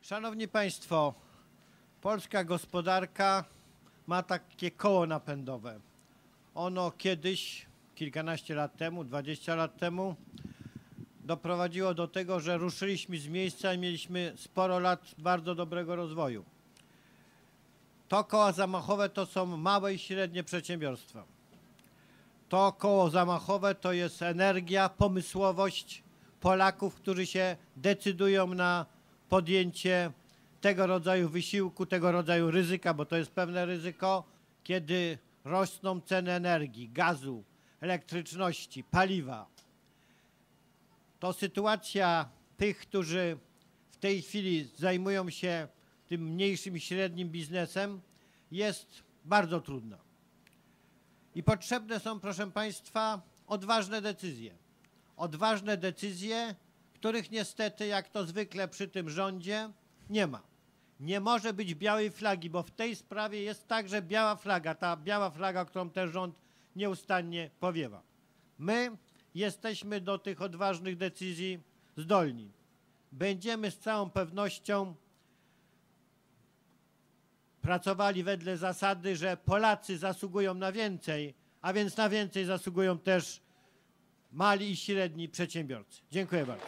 Szanowni Państwo, polska gospodarka ma takie koło napędowe. Ono kiedyś, kilkanaście lat temu, 20 lat temu, doprowadziło do tego, że ruszyliśmy z miejsca i mieliśmy sporo lat bardzo dobrego rozwoju. To koło zamachowe to są małe i średnie przedsiębiorstwa. To koło zamachowe to jest energia, pomysłowość Polaków, którzy się decydują na podjęcie tego rodzaju wysiłku, tego rodzaju ryzyka, bo to jest pewne ryzyko, kiedy rosną ceny energii, gazu, elektryczności, paliwa. To sytuacja tych, którzy w tej chwili zajmują się tym mniejszym i średnim biznesem, jest bardzo trudna. I potrzebne są, proszę Państwa, odważne decyzje. Odważne decyzje, których niestety, jak to zwykle przy tym rządzie, nie ma. Nie może być białej flagi, bo w tej sprawie jest także biała flaga, ta biała flaga, którą ten rząd nieustannie powiewa. My jesteśmy do tych odważnych decyzji zdolni. Będziemy z całą pewnością pracowali wedle zasady, że Polacy zasługują na więcej, a więc na więcej zasługują też mali i średni przedsiębiorcy. Dziękuję bardzo.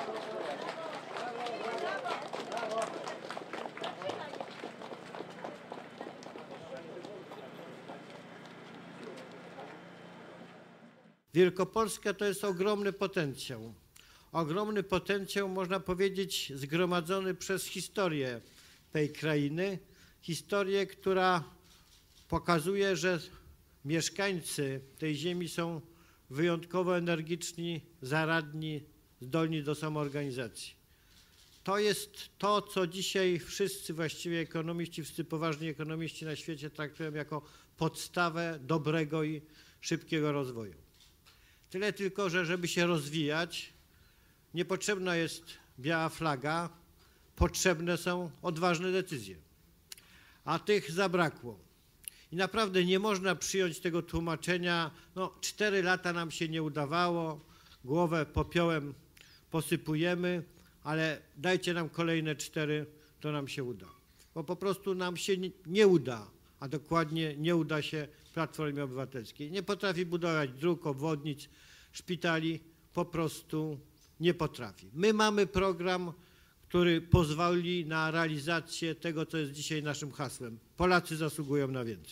Wielkopolska to jest ogromny potencjał. Ogromny potencjał, można powiedzieć, zgromadzony przez historię tej krainy. Historię, która pokazuje, że mieszkańcy tej ziemi są wyjątkowo energiczni, zaradni, zdolni do samoorganizacji. To jest to, co dzisiaj wszyscy właściwie ekonomiści, wszyscy poważni ekonomiści na świecie traktują jako podstawę dobrego i szybkiego rozwoju. Tyle tylko, że żeby się rozwijać, niepotrzebna jest biała flaga, potrzebne są odważne decyzje. A tych zabrakło. I naprawdę nie można przyjąć tego tłumaczenia, 4 lata nam się nie udawało, głowę popiołem posypujemy, ale dajcie nam kolejne 4, to nam się uda. Bo po prostu nam się nie uda, a dokładnie nie uda się Platformie Obywatelskiej. Nie potrafi budować dróg, obwodnic, szpitali, po prostu nie potrafi. My mamy program, który pozwoli na realizację tego, co jest dzisiaj naszym hasłem. Polacy zasługują na więcej.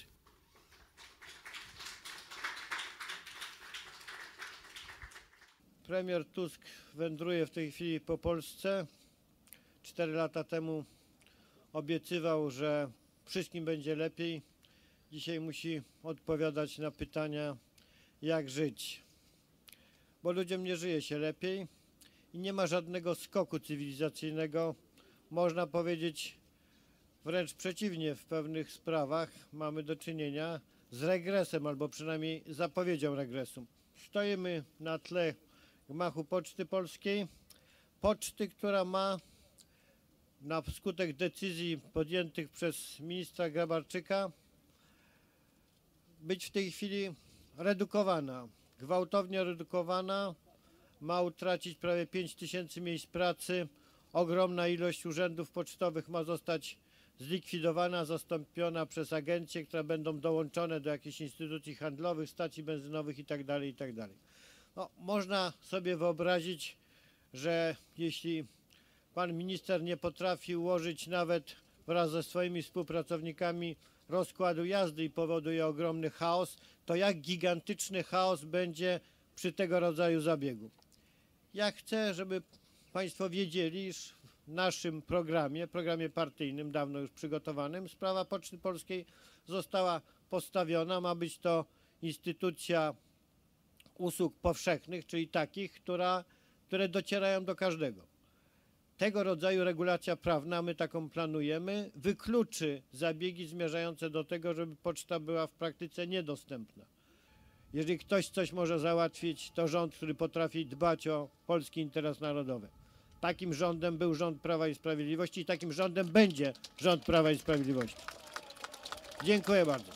Premier Tusk wędruje w tej chwili po Polsce. 4 lata temu obiecywał, że wszystkim będzie lepiej. Dzisiaj musi odpowiadać na pytania, jak żyć. Bo ludziom nie żyje się lepiej i nie ma żadnego skoku cywilizacyjnego. Można powiedzieć wręcz przeciwnie, w pewnych sprawach mamy do czynienia z regresem, albo przynajmniej zapowiedzią regresu. Stoimy na tle gmachu Poczty Polskiej. Poczty, która ma na skutek decyzji podjętych przez ministra Grabarczyka być w tej chwili redukowana, gwałtownie redukowana, ma utracić prawie 5000 miejsc pracy, ogromna ilość urzędów pocztowych ma zostać zlikwidowana, zastąpiona przez agencje, które będą dołączone do jakichś instytucji handlowych, stacji benzynowych itd., itd. Można sobie wyobrazić, że jeśli pan minister nie potrafi ułożyć nawet wraz ze swoimi współpracownikami rozkładu jazdy i powoduje ogromny chaos, to jak gigantyczny chaos będzie przy tego rodzaju zabiegu. Ja chcę, żeby Państwo wiedzieli, iż w naszym programie partyjnym, dawno już przygotowanym, sprawa Poczty Polskiej została postawiona. Ma być to instytucja usług powszechnych, czyli takich, które docierają do każdego. Tego rodzaju regulacja prawna, my taką planujemy, wykluczy zabiegi zmierzające do tego, żeby poczta była w praktyce niedostępna. Jeżeli ktoś coś może załatwić, to rząd, który potrafi dbać o polski interes narodowy. Takim rządem był rząd Prawa i Sprawiedliwości i takim rządem będzie rząd Prawa i Sprawiedliwości. Dziękuję bardzo.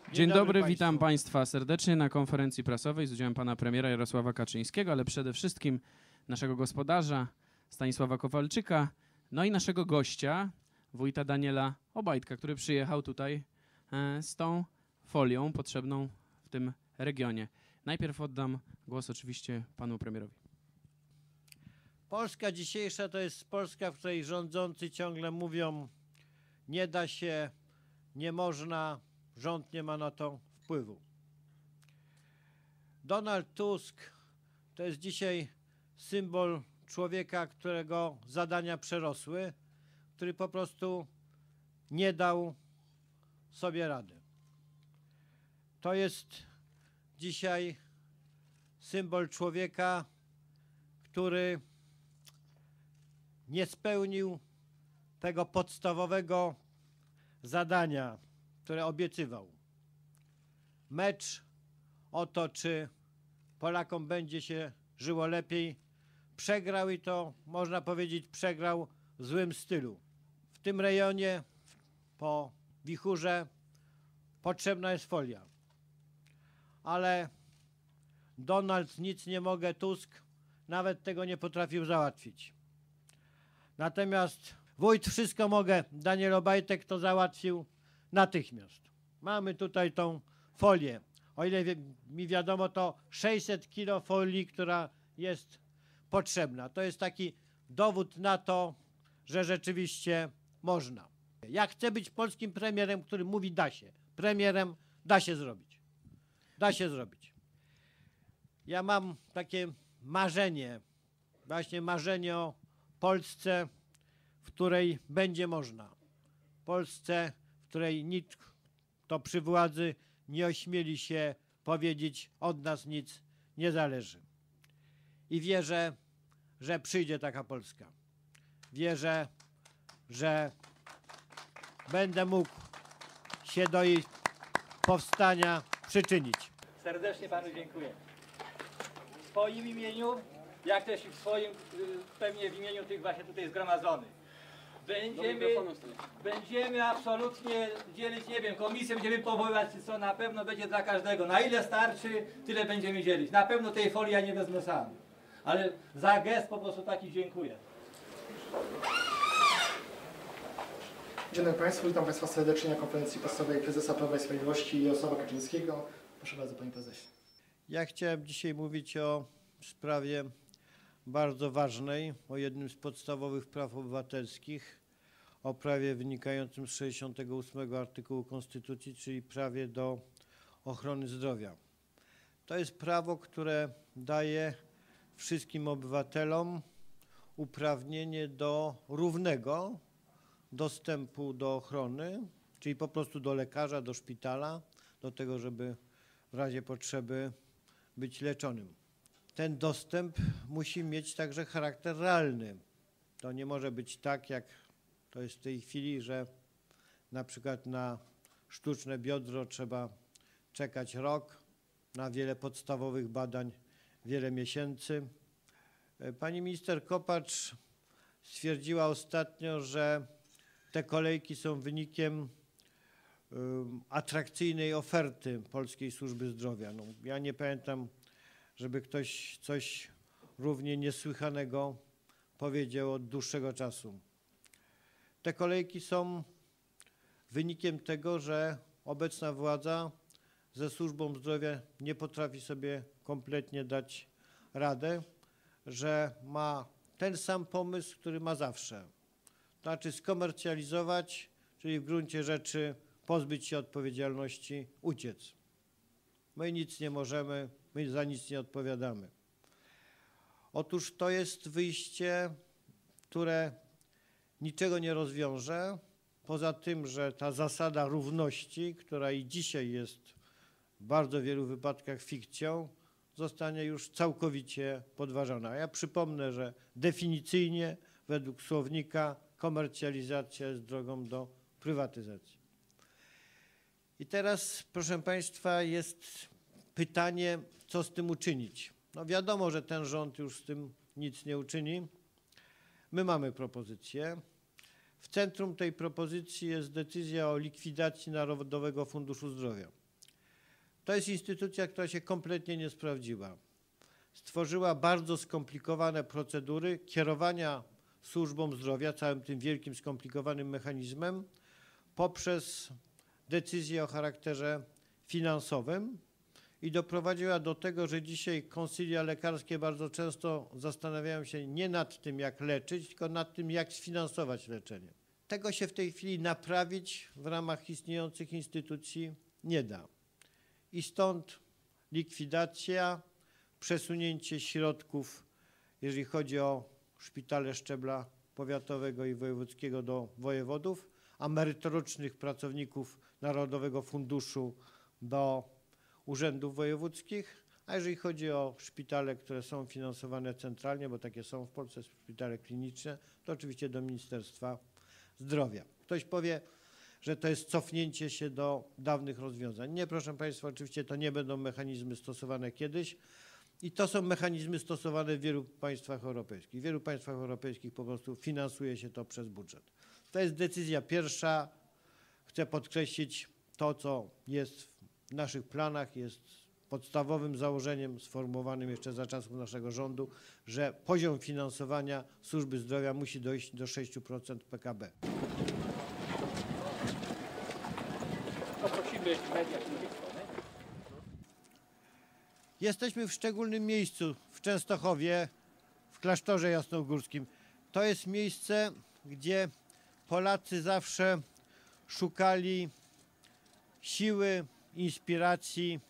Dzień dobry, Państwu. witam Państwa serdecznie na konferencji prasowej z udziałem pana premiera Jarosława Kaczyńskiego, ale przede wszystkim naszego gospodarza Stanisława Kowalczyka, no i naszego gościa, wójta Daniela Obajtka, który przyjechał tutaj z tą folią potrzebną w tym regionie. Najpierw oddam głos oczywiście panu premierowi. Polska dzisiejsza to jest Polska, w której rządzący ciągle mówią: nie da się, nie można, rząd nie ma na to wpływu. Donald Tusk to jest dzisiaj symbol człowieka, którego zadania przerosły, który po prostu nie dał sobie rady. To jest dzisiaj symbol człowieka, który nie spełnił tego podstawowego zadania, które obiecywał. Mecz o to, czy Polakom będzie się żyło lepiej, przegrał i to, można powiedzieć, przegrał w złym stylu. W tym rejonie po wichurze potrzebna jest folia. Ale Donald nic nie mogę, Tusk nawet tego nie potrafił załatwić. Natomiast wójt wszystko mogę, Daniel Obajtek to załatwił natychmiast. Mamy tutaj tą folię. O ile mi wiadomo, to 600 kg folii, która jest potrzebna. To jest taki dowód na to, że rzeczywiście można. Ja chcę być polskim premierem, który mówi da się. Premierem da się zrobić. Da się zrobić. Ja mam takie marzenie, właśnie marzenie o Polsce, w której będzie można. Polsce, w której nikt, kto przy władzy, nie ośmieli się powiedzieć: od nas nic nie zależy. I wierzę, że przyjdzie taka Polska. Wierzę, że będę mógł się do jej powstania przyczynić. Serdecznie panu dziękuję. W swoim imieniu, jak też i w swoim, pewnie w imieniu tych właśnie tutaj zgromadzonych. Będziemy absolutnie dzielić, nie wiem, komisję będziemy powoływać, czy co, na pewno będzie dla każdego. Na ile starczy, tyle będziemy dzielić. Na pewno tej folii ja nie wezmę sam. Ale za gest po prostu taki dziękuję. Dzień dobry Państwu, witam Państwa serdecznie na konferencji prasowej prezesa Prawa i Sprawiedliwości Jarosława Kaczyńskiego. Proszę bardzo, Panie Prezesie. Ja chciałem dzisiaj mówić o sprawie bardzo ważnej, o jednym z podstawowych praw obywatelskich, o prawie wynikającym z 68 artykułu Konstytucji, czyli prawie do ochrony zdrowia. To jest prawo, które daje wszystkim obywatelom uprawnienie do równego dostępu do ochrony, czyli po prostu do lekarza, do szpitala, do tego, żeby w razie potrzeby być leczonym. Ten dostęp musi mieć także charakter realny. To nie może być tak, jak to jest w tej chwili, że na przykład na sztuczne biodro trzeba czekać rok, na wiele podstawowych badań wiele miesięcy. Pani minister Kopacz stwierdziła ostatnio, że te kolejki są wynikiem atrakcyjnej oferty polskiej służby zdrowia. No, ja nie pamiętam, żeby ktoś coś równie niesłychanego powiedział od dłuższego czasu. Te kolejki są wynikiem tego, że obecna władza ze służbą zdrowia nie potrafi sobie kompletnie dać radę, że ma ten sam pomysł, który ma zawsze. To znaczy skomercjalizować, czyli w gruncie rzeczy pozbyć się odpowiedzialności, uciec. My nic nie możemy, my za nic nie odpowiadamy. Otóż to jest wyjście, które niczego nie rozwiąże, poza tym, że ta zasada równości, która i dzisiaj jest w bardzo wielu wypadkach fikcją, zostanie już całkowicie podważona. Ja przypomnę, że definicyjnie według słownika komercjalizacja jest drogą do prywatyzacji. I teraz, proszę Państwa, jest pytanie, co z tym uczynić. No wiadomo, że ten rząd już z tym nic nie uczyni. My mamy propozycję. W centrum tej propozycji jest decyzja o likwidacji Narodowego Funduszu Zdrowia. To jest instytucja, która się kompletnie nie sprawdziła. Stworzyła bardzo skomplikowane procedury kierowania służbą zdrowia, całym tym wielkim, skomplikowanym mechanizmem, poprzez decyzje o charakterze finansowym i doprowadziła do tego, że dzisiaj konsylia lekarskie bardzo często zastanawiają się nie nad tym, jak leczyć, tylko nad tym, jak sfinansować leczenie. Tego się w tej chwili naprawić w ramach istniejących instytucji nie da. I stąd likwidacja, przesunięcie środków, jeżeli chodzi o szpitale szczebla powiatowego i wojewódzkiego do wojewodów, a merytorycznych pracowników Narodowego Funduszu do urzędów wojewódzkich, a jeżeli chodzi o szpitale, które są finansowane centralnie, bo takie są w Polsce szpitale kliniczne, to oczywiście do Ministerstwa Zdrowia. Ktoś powie, że to jest cofnięcie się do dawnych rozwiązań. Nie, proszę Państwa, oczywiście to nie będą mechanizmy stosowane kiedyś i to są mechanizmy stosowane w wielu państwach europejskich. W wielu państwach europejskich po prostu finansuje się to przez budżet. To jest decyzja pierwsza. Chcę podkreślić to, co jest w naszych planach, jest podstawowym założeniem sformułowanym jeszcze za czasów naszego rządu, że poziom finansowania służby zdrowia musi dojść do 6% PKB. Jesteśmy w szczególnym miejscu w Częstochowie, w klasztorze jasnogórskim. To jest miejsce, gdzie Polacy zawsze szukali siły, inspiracji,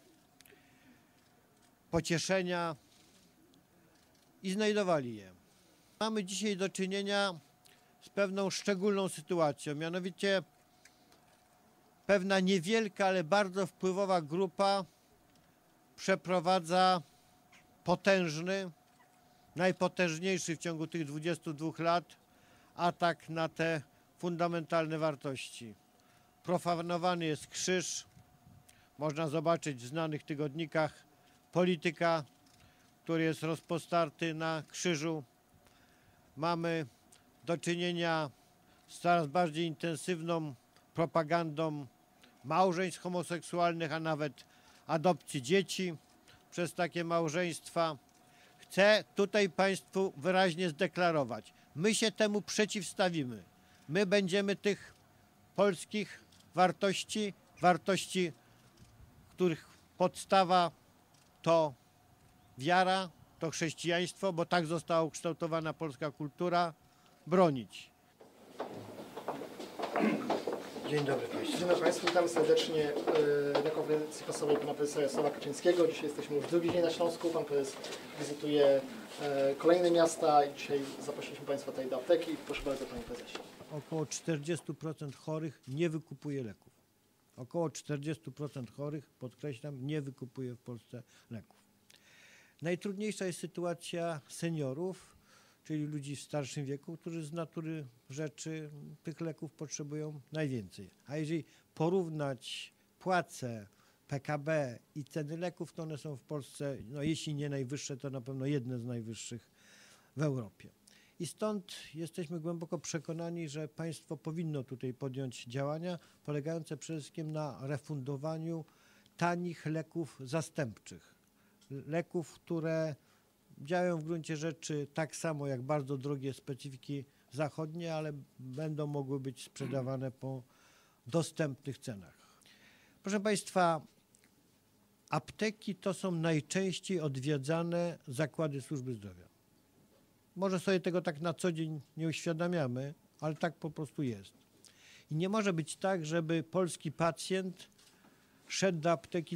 pocieszenia i znajdowali je. Mamy dzisiaj do czynienia z pewną szczególną sytuacją, mianowicie pewna niewielka, ale bardzo wpływowa grupa przeprowadza potężny, najpotężniejszy w ciągu tych 22 lat atak na te fundamentalne wartości. Profanowany jest krzyż, można zobaczyć w znanych tygodnikach polityka, który jest rozpostarty na krzyżu. Mamy do czynienia z coraz bardziej intensywną propagandą małżeństw homoseksualnych, a nawet adopcji dzieci przez takie małżeństwa. Chcę tutaj Państwu wyraźnie zdeklarować, my się temu przeciwstawimy. My będziemy tych polskich wartości, których podstawa to wiara, to chrześcijaństwo, bo tak została ukształtowana polska kultura, bronić. Dzień dobry Państwu. Dzień dobry Państwu, witamy serdecznie na konferencji prasowej pana prezesa Jarosława Kaczyńskiego. Dzisiaj jesteśmy już drugi dzień na Śląsku. Pan prezes wizytuje kolejne miasta i dzisiaj zaprosiliśmy Państwa tutaj do apteki. Proszę bardzo, Panie Prezesie. Około 40% chorych nie wykupuje leków. Około 40% chorych, podkreślam, nie wykupuje w Polsce leków. Najtrudniejsza jest sytuacja seniorów, czyli ludzi w starszym wieku, którzy z natury rzeczy tych leków potrzebują najwięcej. A jeżeli porównać płace, PKB i ceny leków, to one są w Polsce, no jeśli nie najwyższe, to na pewno jedne z najwyższych w Europie. I stąd jesteśmy głęboko przekonani, że państwo powinno tutaj podjąć działania polegające przede wszystkim na refundowaniu tanich leków zastępczych. Leków, które działają w gruncie rzeczy tak samo jak bardzo drogie specyfiki zachodnie, ale będą mogły być sprzedawane po dostępnych cenach. Proszę Państwa, apteki to są najczęściej odwiedzane zakłady służby zdrowia. Może sobie tego tak na co dzień nie uświadamiamy, ale tak po prostu jest. I nie może być tak, żeby polski pacjent szedł do apteki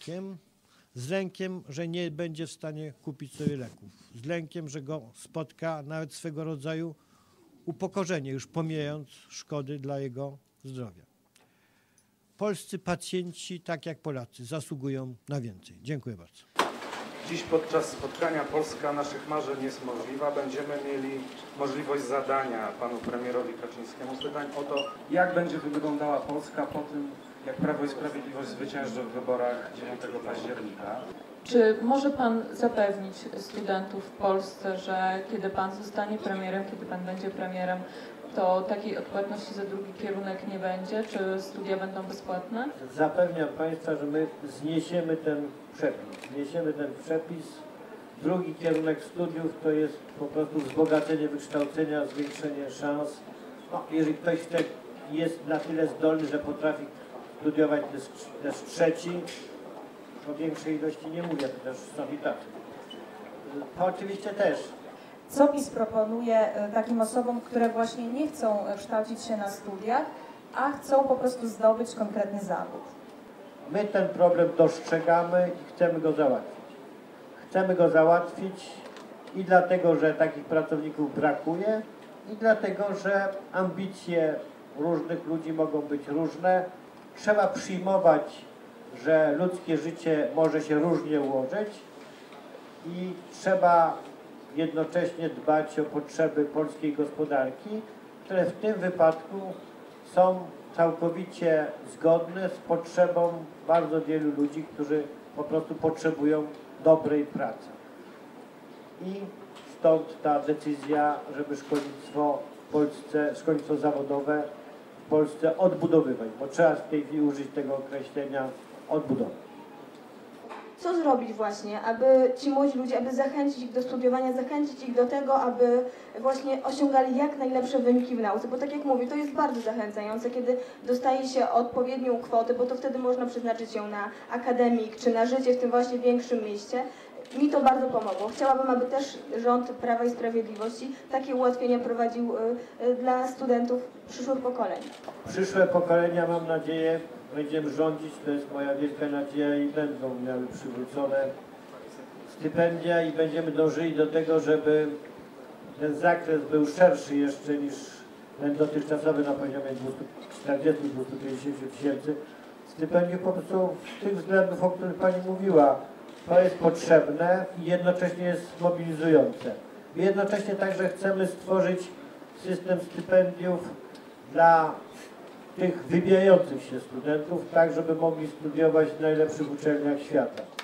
z lękiem, że nie będzie w stanie kupić sobie leków, z lękiem, że go spotka nawet swego rodzaju upokorzenie, już pomijając szkody dla jego zdrowia. Polscy pacjenci, tak jak Polacy, zasługują na więcej. Dziękuję bardzo. Dziś podczas spotkania Polska naszych marzeń jest możliwa. Będziemy mieli możliwość zadania panu premierowi Kaczyńskiemu pytań o to, jak będzie wyglądała Polska po tym, jak Prawo i Sprawiedliwość zwycięży w wyborach 9 października. Czy może Pan zapewnić studentów w Polsce, że kiedy Pan zostanie premierem, kiedy Pan będzie premierem, to takiej odpłatności za drugi kierunek nie będzie? Czy studia będą bezpłatne? Zapewniam Państwa, że my zniesiemy ten przepis. Drugi kierunek studiów to jest po prostu wzbogacenie wykształcenia, zwiększenie szans. No, jeżeli ktoś jest na tyle zdolny, że potrafi studiować też trzeci, o większej ilości nie mówię, chociaż są i tak. To oczywiście też. Co PiS proponuje takim osobom, które właśnie nie chcą kształcić się na studiach, a chcą po prostu zdobyć konkretny zawód? My ten problem dostrzegamy i chcemy go załatwić. Chcemy go załatwić i dlatego, że takich pracowników brakuje, i dlatego, że ambicje różnych ludzi mogą być różne. Trzeba przyjmować, że ludzkie życie może się różnie ułożyć i trzeba jednocześnie dbać o potrzeby polskiej gospodarki, które w tym wypadku są całkowicie zgodne z potrzebą bardzo wielu ludzi, którzy po prostu potrzebują dobrej pracy. I stąd ta decyzja, żeby szkolnictwo w Polsce, szkolnictwo zawodowe w Polsce odbudowywać, bo trzeba w tej chwili użyć tego określenia odbudowy. Co zrobić właśnie, aby ci młodzi ludzie, aby zachęcić ich do studiowania, zachęcić ich do tego, aby właśnie osiągali jak najlepsze wyniki w nauce, bo tak jak mówię, to jest bardzo zachęcające, kiedy dostaje się odpowiednią kwotę, bo to wtedy można przeznaczyć ją na akademik, czy na życie w tym właśnie większym mieście. Mi to bardzo pomogło. Chciałabym, aby też rząd Prawa i Sprawiedliwości takie ułatwienia prowadził dla studentów przyszłych pokoleń. Przyszłe pokolenia, mam nadzieję, będziemy rządzić, to jest moja wielka nadzieja, i będą miały przywrócone stypendia i będziemy dążyli do tego, żeby ten zakres był szerszy jeszcze niż ten dotychczasowy na poziomie 240-250 tysięcy stypendiów, po prostu z tych względów, o których Pani mówiła. To jest potrzebne i jednocześnie jest mobilizujące. I jednocześnie także chcemy stworzyć system stypendiów dla tych wybijających się studentów, tak żeby mogli studiować w najlepszych uczelniach świata.